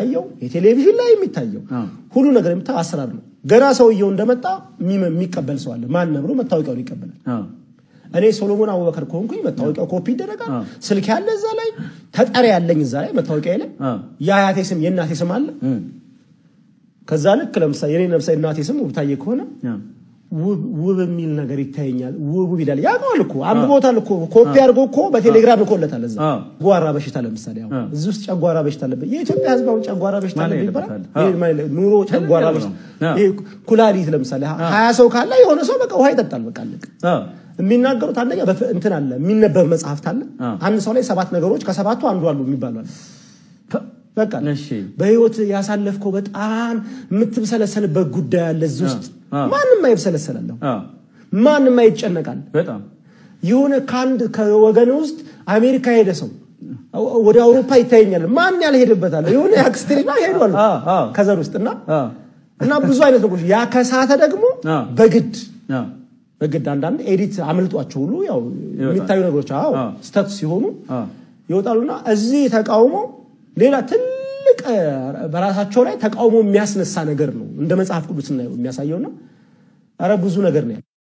የሚታየው የቴሌቪዥን ላይ የሚታየው ሁሉ ነገር የሚታየው አሰራር ነው ገና ሰውየው እንደመጣ የሚቀበል ሰው አለ ማን ነው ብሎ መታወቂያውን ይቀበላል እኔ ሶሎሞን አቡበከር ኮንኩኝ መታወቂያው ኮፒ ይደረጋል ስልክ ያለ እዛ ላይ ተጠሪ ያለኝ እዛ ላይ መታወቂያ ላይ ያያቴ ስም የናቴ ስም አለ ከዛ ልክ ለምሳሌ የኔ ነፍሳይ እናቴ ስም ውብታዬ ከሆነ ውብ የሚል ነገር ይታየኛል ውብ ይላል ያውቃል እኮ አምቦታል እኮ ኮፒ አድርጎ እኮ በቴሌግራም ልኮለታል እዛ ጓራ በሽታ ለምሳሌ ያው እዚህ ውስጥ ጨጓራ በሽታ አለበት የኢትዮጵያ ህዝብ አሁን ጨጓራ በሽታ አለበት ይባላል ይሄ ኑሮ ጨጓራ በሽታ ይሄ ኩላሊት ለምሳሌ 20 ሰው ካለ የሆነ ሰው በቃ ውሃ ይጠጣል በቃ አለቀ የሚናገሩት አንደኛ እንትን አለ የሚነበብ መጽሐፍት አለ አንድ ሰው ላይ 7 ነገሮች ከሰባቱ አንዱ አሉ የሚባላል በቃ እሺ በህይወት ያሳለፍከው በጣም የምትብሰለሰልበት ጉዳይ አለ እዚህ ውስጥ ማንንም አይብሰለሰላለው ማንንም አይጨነቃል በጣም የሆነ ካንድ ከወገን ውስጥ አሜሪካ ሄደ ሰው ወደ አውሮፓ ይታየኛል ማን ያልሄደበታል የሆነ ያክስትሪና ሄዷል ከዘር ውስጥና እና ብዙ አይነት ነገሮች ያ ከሳተ ደግሞ በግድ አንዳንድ ኤዲት አመልጧቸው ሁሉ ያው የሚታዩ ነገሮች ስታቱ ሲሆኑ ይወጣሉና እዚህ ተቃውሞ ሌላ ትልቅ በራሳቸው ላይ ተቃውሞ የሚያስነሳ ነገር ነው እንደ መጽሐፍ ቅዱስ ነው የሚያሳየውና አረ ብዙ ነገር ነው